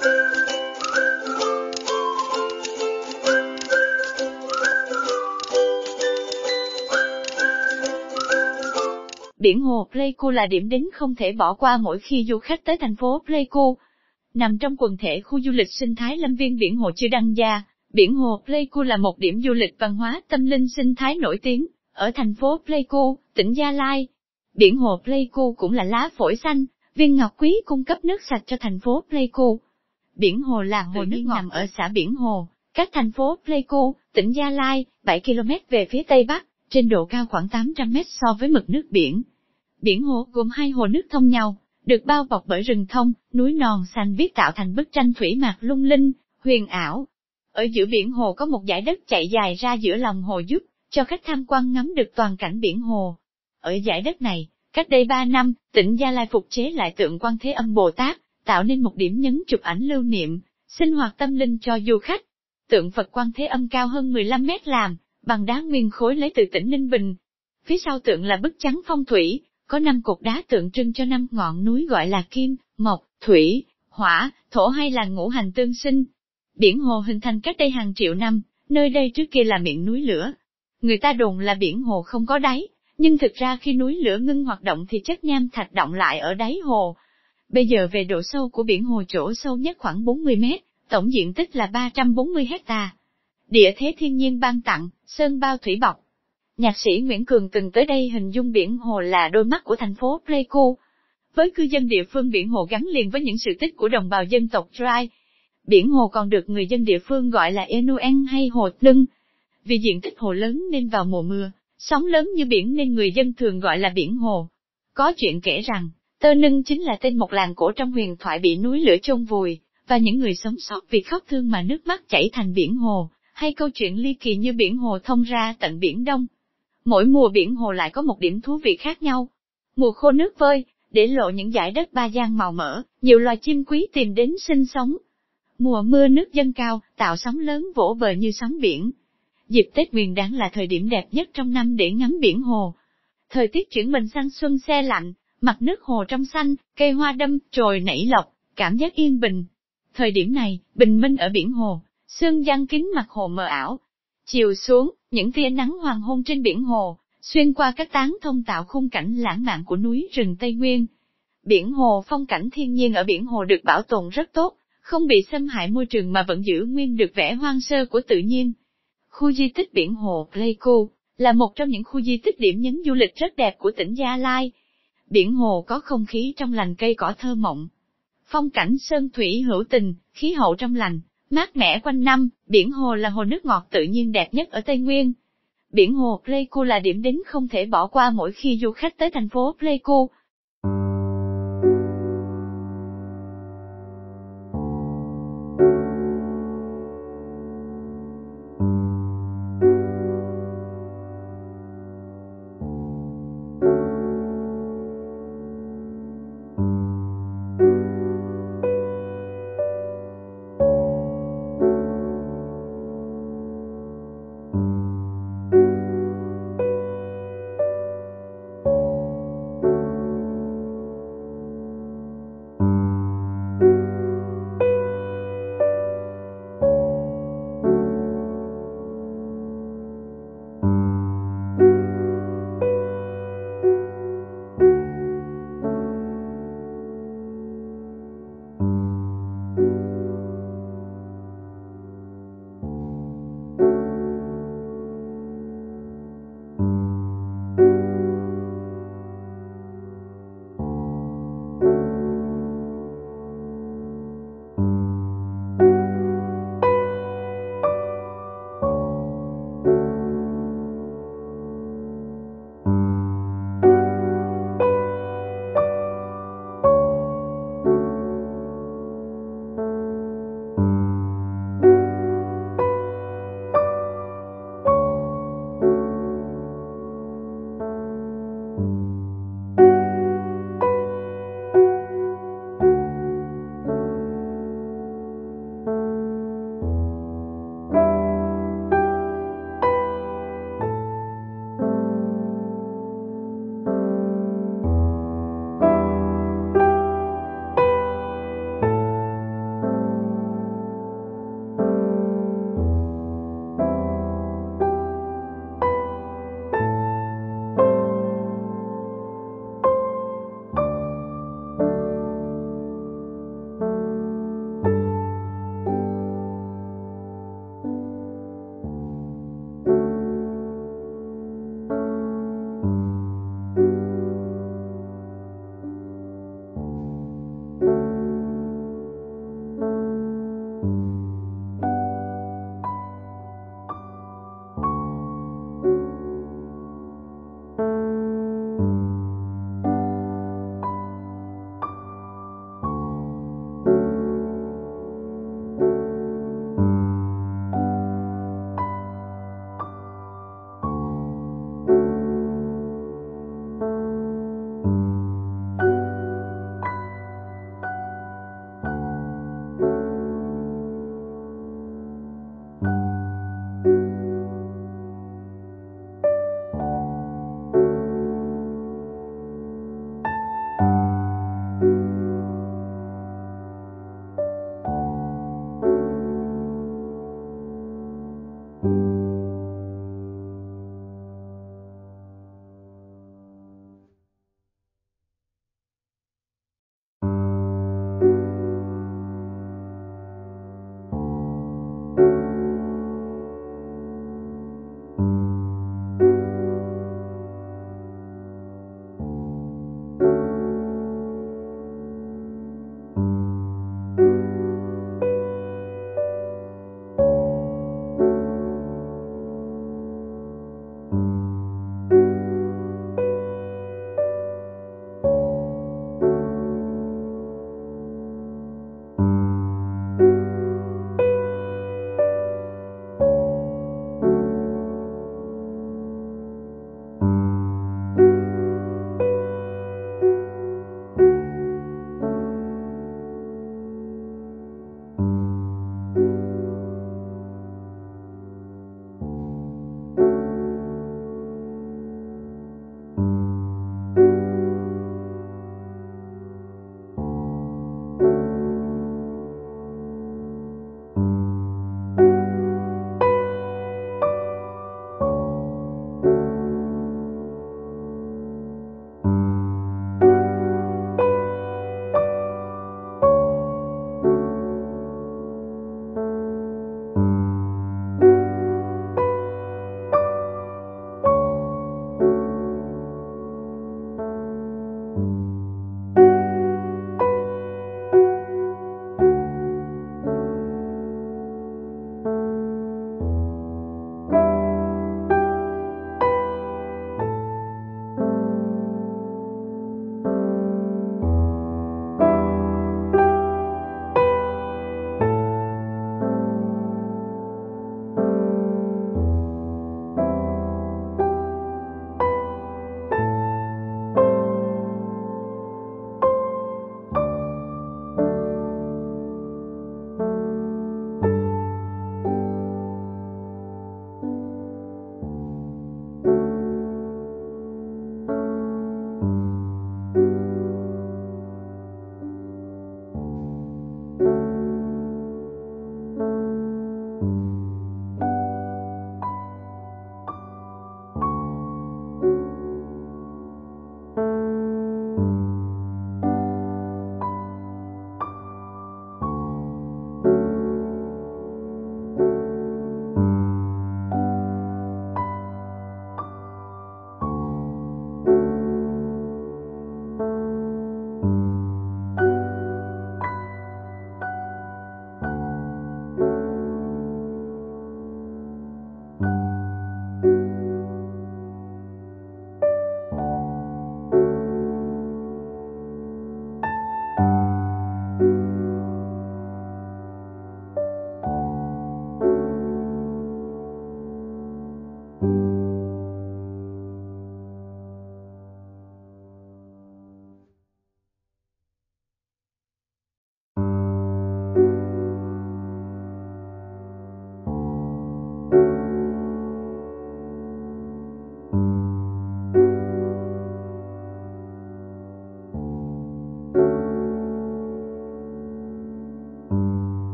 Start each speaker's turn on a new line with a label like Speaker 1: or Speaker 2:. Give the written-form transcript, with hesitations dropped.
Speaker 1: Biển hồ Pleiku là điểm đến không thể bỏ qua mỗi khi du khách tới thành phố Pleiku. Nằm trong quần thể khu du lịch sinh thái lâm viên biển hồ Chư Đăng Gia, biển hồ Pleiku là một điểm du lịch văn hóa tâm linh sinh thái nổi tiếng, ở thành phố Pleiku, tỉnh Gia Lai. Biển hồ Pleiku cũng là lá phổi xanh, viên ngọc quý cung cấp nước sạch cho thành phố Pleiku. Biển hồ là hồ nước nằm ở xã Biển Hồ, cách thành phố Pleiku, tỉnh Gia Lai, 7 km về phía tây bắc, trên độ cao khoảng 800 mét so với mực nước biển. Biển hồ gồm hai hồ nước thông nhau, được bao bọc bởi rừng thông, núi non xanh biếc tạo thành bức tranh thủy mạc lung linh, huyền ảo. Ở giữa biển hồ có một dải đất chạy dài ra giữa lòng hồ giúp cho khách tham quan ngắm được toàn cảnh biển hồ. Ở dải đất này, cách đây 3 năm, tỉnh Gia Lai phục chế lại tượng Quan Thế Âm Bồ Tát, tạo nên một điểm nhấn chụp ảnh lưu niệm, sinh hoạt tâm linh cho du khách. Tượng Phật Quan Thế Âm cao hơn 15 mét làm bằng đá nguyên khối lấy từ tỉnh Ninh Bình. Phía sau tượng là bức chắn phong thủy, có 5 cột đá tượng trưng cho 5 ngọn núi gọi là kim, mộc, thủy, hỏa, thổ hay là ngũ hành tương sinh. Biển hồ hình thành cách đây hàng triệu năm, nơi đây trước kia là miệng núi lửa. Người ta đồn là biển hồ không có đáy, nhưng thực ra khi núi lửa ngưng hoạt động thì chất nham thạch đọng lại ở đáy hồ. Bây giờ về độ sâu của biển hồ chỗ sâu nhất khoảng 40 mét, tổng diện tích là 340 hecta. Địa thế thiên nhiên ban tặng, sơn bao thủy bọc. Nhạc sĩ Nguyễn Cường từng tới đây hình dung biển hồ là đôi mắt của thành phố Pleiku. Với cư dân địa phương biển hồ gắn liền với những sự tích của đồng bào dân tộc Trai. Biển hồ còn được người dân địa phương gọi là Enuen hay hồ lưng. Vì diện tích hồ lớn nên vào mùa mưa, sóng lớn như biển nên người dân thường gọi là biển hồ. Có chuyện kể rằng, Tơ Nưng chính là tên một làng cổ trong huyền thoại bị núi lửa chôn vùi, và những người sống sót vì khóc thương mà nước mắt chảy thành biển hồ, hay câu chuyện ly kỳ như biển hồ thông ra tận Biển Đông. Mỗi mùa biển hồ lại có một điểm thú vị khác nhau. Mùa khô nước vơi, để lộ những dải đất ba gian màu mỡ, nhiều loài chim quý tìm đến sinh sống. Mùa mưa nước dâng cao, tạo sóng lớn vỗ bờ như sóng biển. Dịp Tết Nguyên Đán là thời điểm đẹp nhất trong năm để ngắm biển hồ. Thời tiết chuyển mình sang xuân se lạnh, mặt nước hồ trong xanh, cây hoa đâm, trồi nảy lộc, cảm giác yên bình. Thời điểm này, bình minh ở biển hồ, sương giăng kín mặt hồ mờ ảo. Chiều xuống, những tia nắng hoàng hôn trên biển hồ, xuyên qua các tán thông tạo khung cảnh lãng mạn của núi rừng Tây Nguyên. Biển hồ phong cảnh thiên nhiên ở biển hồ được bảo tồn rất tốt, không bị xâm hại môi trường mà vẫn giữ nguyên được vẻ hoang sơ của tự nhiên. Khu di tích biển hồ Pleiku là một trong những khu di tích điểm nhấn du lịch rất đẹp của tỉnh Gia Lai. Biển hồ có không khí trong lành, cây cỏ thơ mộng. Phong cảnh sơn thủy hữu tình, khí hậu trong lành, mát mẻ quanh năm. Biển hồ là hồ nước ngọt tự nhiên đẹp nhất ở Tây Nguyên. Biển hồ Pleiku là điểm đến không thể bỏ qua mỗi khi du khách tới thành phố Pleiku.